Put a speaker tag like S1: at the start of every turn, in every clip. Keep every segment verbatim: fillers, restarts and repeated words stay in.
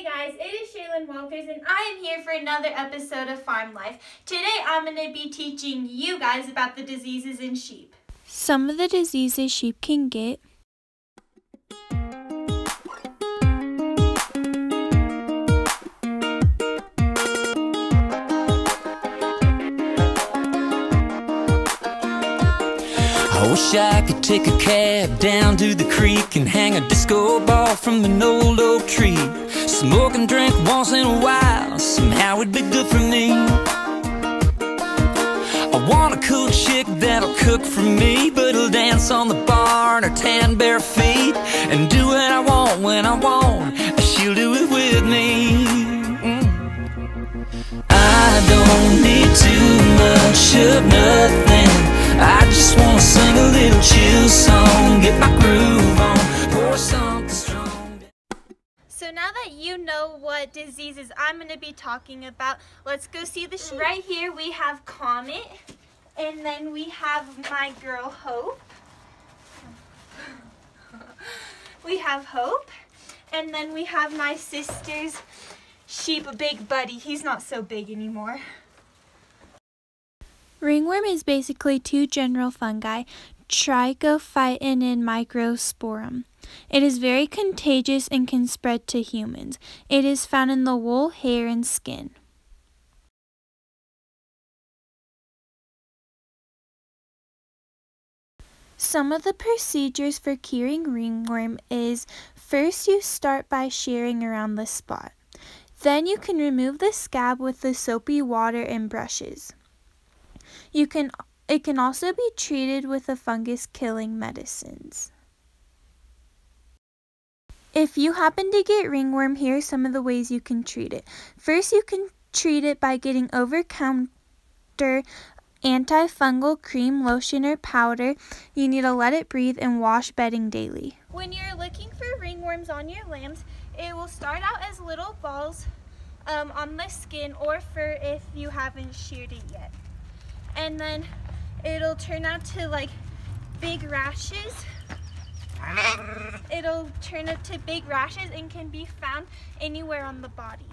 S1: guys, it is Shaylin Walters and I am here for another episode of Farm Life. Today I'm going to be teaching you guys about the diseases in sheep.
S2: Some of the diseases sheep can get
S3: I wish I could take a cab down to the creek and hang a disco ball from an old oak tree. Smoke and drink once in a while, somehow it'd be good for me. I want a cool chick that'll cook for me, but will dance on the bar in her tan bare feet and do what I want when I want, she'll do it with me. mm. I don't need too much of nothing, I just wanna sing a little chill song, get my groove on, pour something strong.
S1: So now that you know what diseases I'm going to be talking about, let's go see the sheep. Right here we have Comet, and then we have my girl Hope. We have Hope, and then we have my sister's sheep, Big Buddy. He's not so big anymore.
S2: ringworm is basically two general fungi, Trichophyton and Microsporum. It is very contagious and can spread to humans. It is found in the wool, hair, and skin. Some of the procedures for curing ringworm is, first you start by shearing around the spot. Then you can remove the scab with the soapy water and brushes. You can, it can also be treated with the fungus-killing medicines. If you happen to get ringworm, here are some of the ways you can treat it. First, you can treat it by getting over-counter antifungal cream, lotion, or powder. You need to let it breathe and wash bedding daily.
S1: When you're looking for ringworms on your lambs, it will start out as little balls um, on the skin or fur if you haven't sheared it yet. And then it'll turn out to like big rashes. It'll turn up to big rashes and can be found anywhere on the body.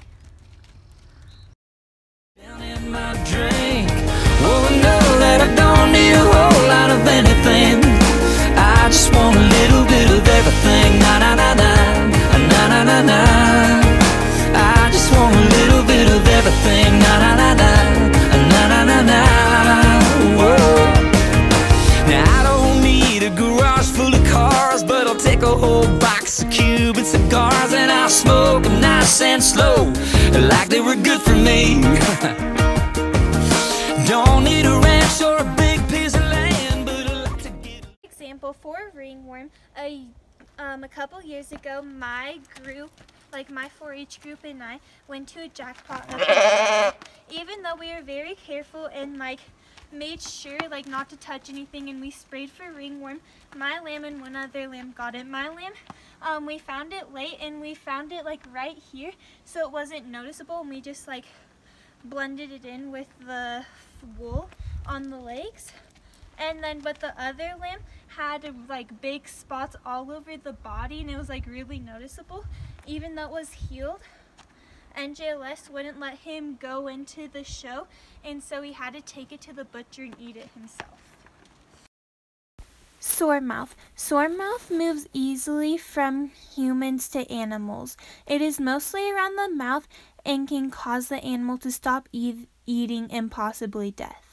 S3: Down in my drink, oh, know that I don't need a whole lot of anything. I just want a little bit of everything. Na na na na, na na na na. I just want a little bit of everything. Na na na na, na na na na. Whoa. Now I don't need a garage full of cars, but I'll take a whole box of Cuban cigars and I'll smoke them nice and slow, like they were good for me. Don't need a ranch or a big piece of land, but I like to get.
S1: Example for ringworm, a um, a couple years ago, my group, like my four H group and I, went to a jackpot. Even though we were very careful and like made sure like not to touch anything, and we sprayed for ringworm, my lamb and one other lamb got it. My lamb, um, we found it late, and we found it like right here, so it wasn't noticeable, and we just like blended it in with the wool on the legs. And then but the other lamb had like big spots all over the body, and it was like really noticeable. Even though it was healed, N J L S wouldn't let him go into the show, and so he had to take it to the butcher and eat it himself.
S2: Sore mouth. Sore mouth moves easily from humans to animals. It is mostly around the mouth and can cause the animal to stop e- eating and possibly death.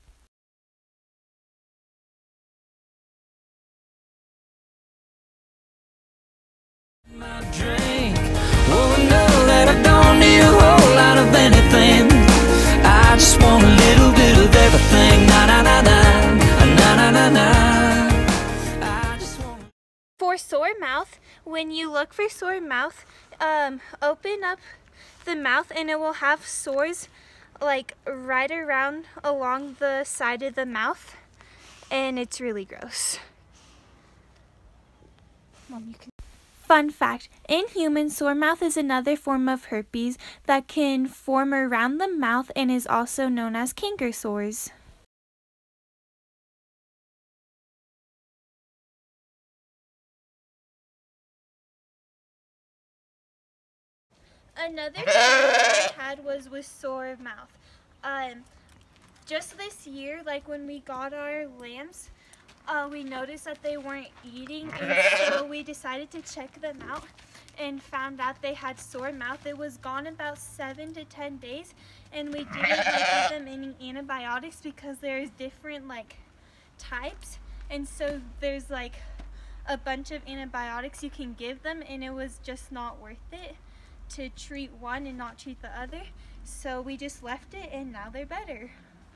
S3: My drink, oh, know that I don't need a whole lot of anything. I just want a little bit of everything. Na na na na, na na na na. I just want.
S1: For sore mouth, when you look for sore mouth, um, open up the mouth and it will have sores like right around along the side of the mouth, and it's really gross. Mom, you can.
S2: Fun fact, in humans, sore mouth is another form of herpes that can form around the mouth and is also known as canker sores.
S1: Another challenge I had was with sore mouth. Um, just this year, like when we got our lambs, uh, we noticed that they weren't eating, and so we decided to check them out and found out they had sore mouth. It was gone about seven to ten days, and we didn't like, give them any antibiotics because there's different like types, and so there's like a bunch of antibiotics you can give them, and it was just not worth it to treat one and not treat the other, so we just left it, and now they're better.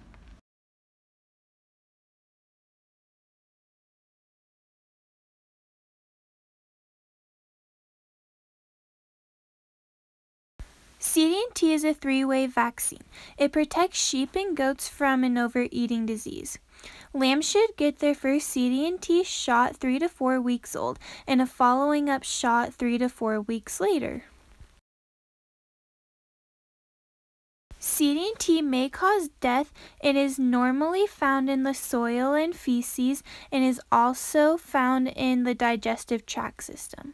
S2: C D and T is a three-way vaccine. It protects sheep and goats from an overeating disease. Lambs should get their first C D and T shot three to four weeks old and a following up shot three to four weeks later. C D and T may cause death. It is normally found in the soil and feces and is also found in the digestive tract system.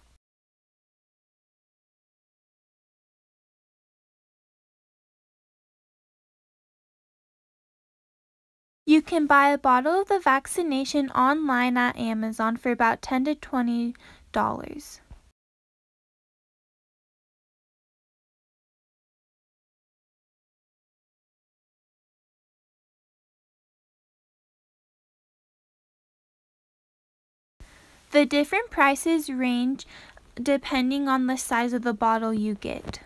S2: You can buy a bottle of the vaccination online at Amazon for about ten to twenty dollars. The different prices range depending on the size of the bottle you get.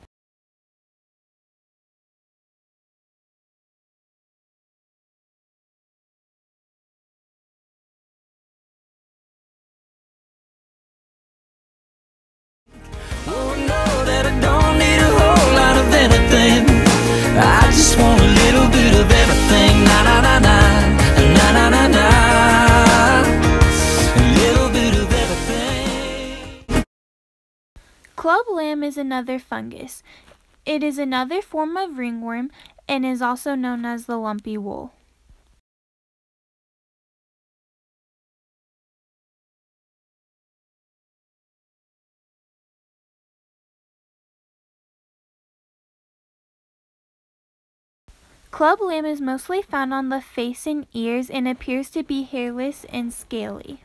S3: Oh, no, that I don't need a whole lot of anything. I just want a little bit of everything. Na na na na, na na na na. A little bit of everything.
S2: Club lamb is another fungus. It is another form of ringworm and is also known as the lumpy wool. Club lamb is mostly found on the face and ears and appears to be hairless and scaly.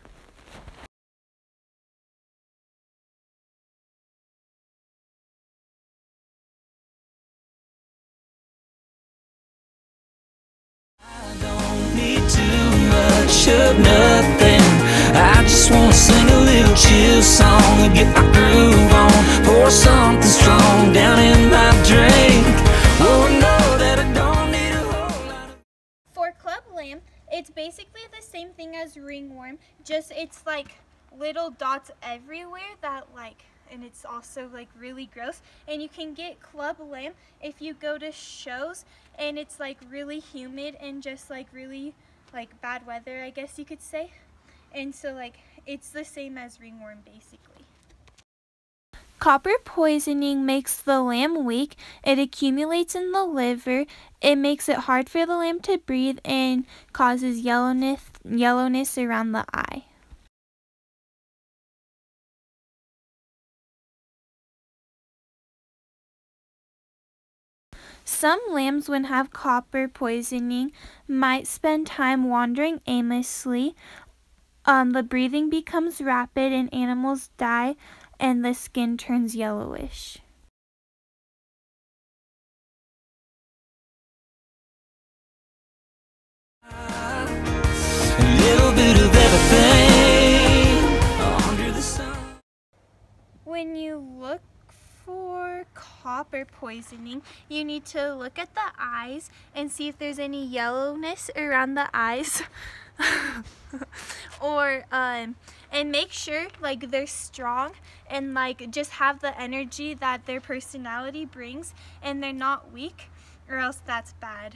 S3: I don't need too much of nothing. I just wanna sing a little chill song and get my groove on. Pour something strong down in my drink. Oh no, that I don't need a whole lot of.
S1: For club lamb, it's basically the same thing as ringworm, just it's like little dots everywhere that like, and it's also like really gross. And you can get club lamb if you go to shows and it's like really humid and just like really like bad weather, I guess you could say. And so like it's the same as ringworm basically.
S2: Copper poisoning makes the lamb weak. It accumulates in the liver. It makes it hard for the lamb to breathe and causes yellowness, yellowness around the eye. Some lambs, when have copper poisoning, might spend time wandering aimlessly. Um, the breathing becomes rapid and animals die and the skin turns yellowish.
S3: A little bit of everything under the sun.
S1: When you look for copper poisoning, you need to look at the eyes and see if there's any yellowness around the eyes. or um and make sure like they're strong and like just have the energy that their personality brings and they're not weak, or else that's bad.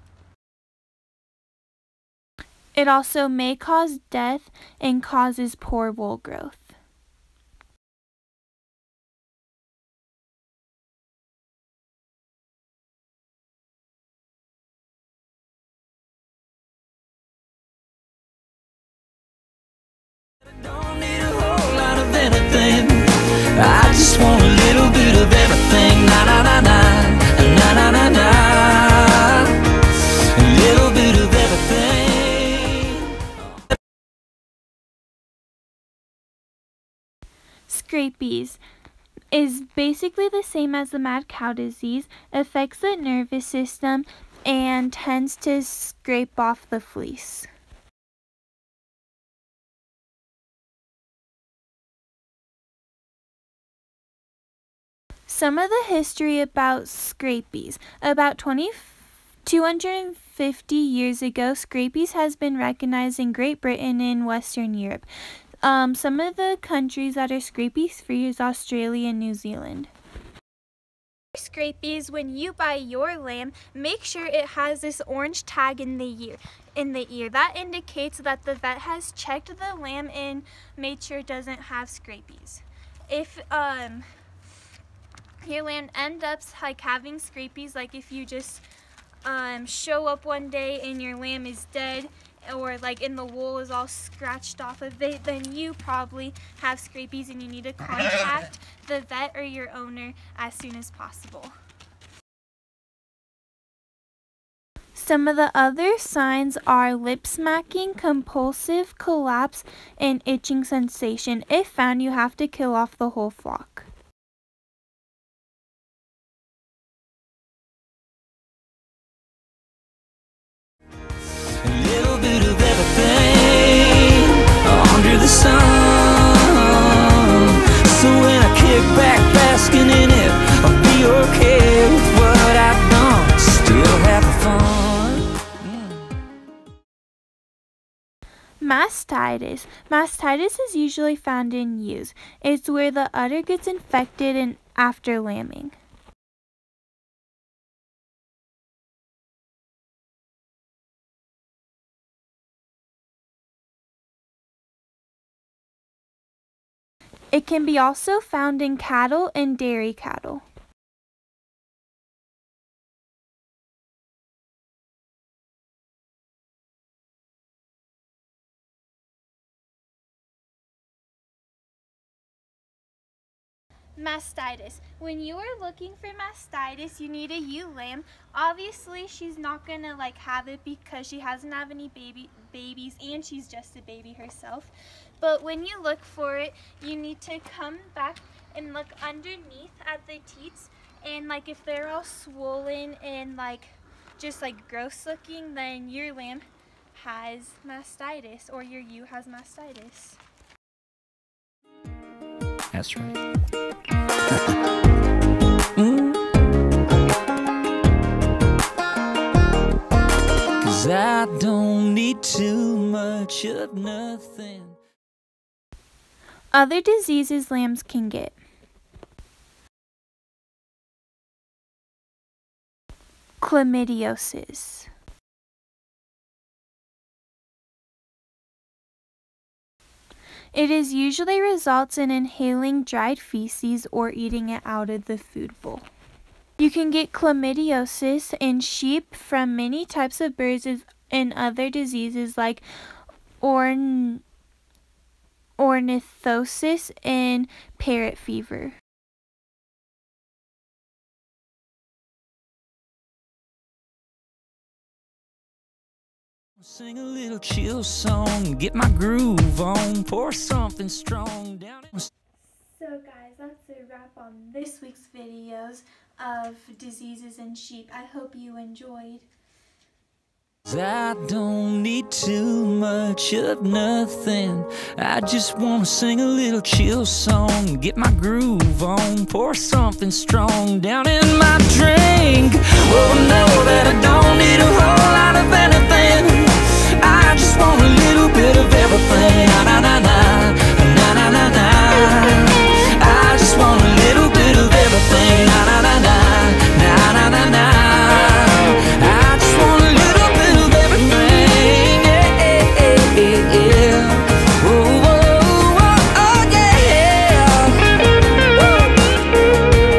S2: It also may cause death and causes poor wool growth.
S3: Don't need a whole lot of anything. I just want a little bit of everything.
S2: scabies is basically the same as the mad cow disease, affects the nervous system, and tends to scrape off the fleece. Some of the history about scabies. About two hundred fifty years ago, scabies has been recognized in Great Britain and Western Europe. Um, some of the countries that are scabies free is Australia and New Zealand.
S1: Scabies, when you buy your lamb, make sure it has this orange tag in the ear. In the ear, that indicates that the vet has checked the lamb and made sure it doesn't have scabies. If um your lamb ends up like having scabies, like if you just um show up one day and your lamb is dead, or like in the wool is all scratched off of it, then you probably have scabies and you need to contact the vet or your owner as soon as possible.
S2: Some of the other signs are lip smacking, compulsive collapse, and itching sensation. If found, you have to kill off the whole flock.
S3: A little bit of everything under the sun. So when I kick back basking in it, I'll be okay with what I've done, still having fun. mm.
S2: Mastitis. Mastitis is usually found in ewes. It's where the udder gets infected and after lambing. It can be also found in cattle and dairy cattle.
S1: Mastitis. When you are looking for mastitis, you need a ewe lamb. Obviously, she's not gonna like have it because she hasn't had any baby babies and she's just a baby herself. But when you look for it, you need to come back and look underneath at the teats, and like if they're all swollen and like just like gross looking, then your lamb has mastitis or your ewe has mastitis.
S3: That's right. mm. 'Cause I don't need too much of nothing.
S2: Other diseases lambs can get. Chlamydiosis. It is usually results in inhaling dried feces or eating it out of the food bowl. You can get chlamydiosis in sheep from many types of birds and other diseases like orn ornithosis and parrot fever.
S3: Sing a little chill song, get my groove on, pour something strong down.
S1: So guys, that's a wrap on this week's videos of diseases in sheep. I hope you enjoyed.
S3: I don't need too much of nothing. I just wanna sing a little chill song, get my groove on, pour something strong down in my drink. Oh, know that I don't need a whole lot of anything. I just want a little bit of everything. Na na na na, na na na na. I just want a little bit of everything. Na na na na, na na na na. I just want a little bit of everything. Yeah, yeah, yeah, yeah. Oh, oh, oh, oh, yeah.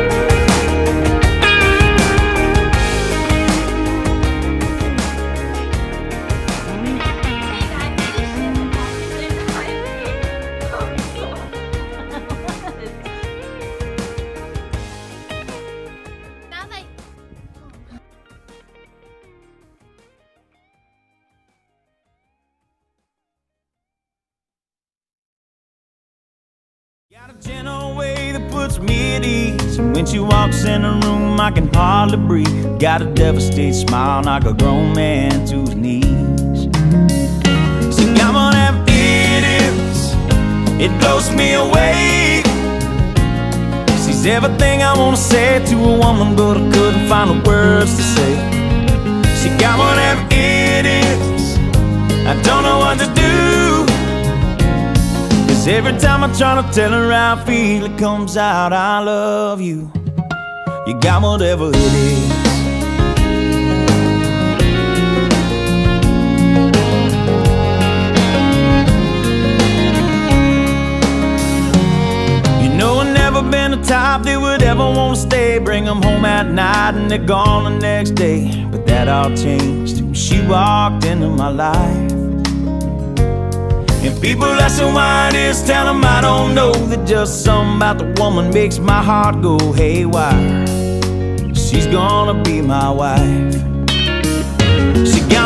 S3: Woo.
S4: Gentle way that puts me at ease. When she walks in the room, I can hardly breathe. Got a devastated smile, knock a grown man to his knees. See, I'm gonna have idiots, it blows me away. She's everything I wanna say to a woman, but I couldn't find the words to say. She got one of them idiots, I don't know what to do. Cause every time I try to tell her how I feel, it comes out, I love you. You got whatever it is. You know I've never been the type that would ever want to stay. Bring them home at night and they're gone the next day. But that all changed when she walked into my life. And people ask me why it is, tell them I don't know. That just something about the woman makes my heart go haywire. She's gonna be my wife. She got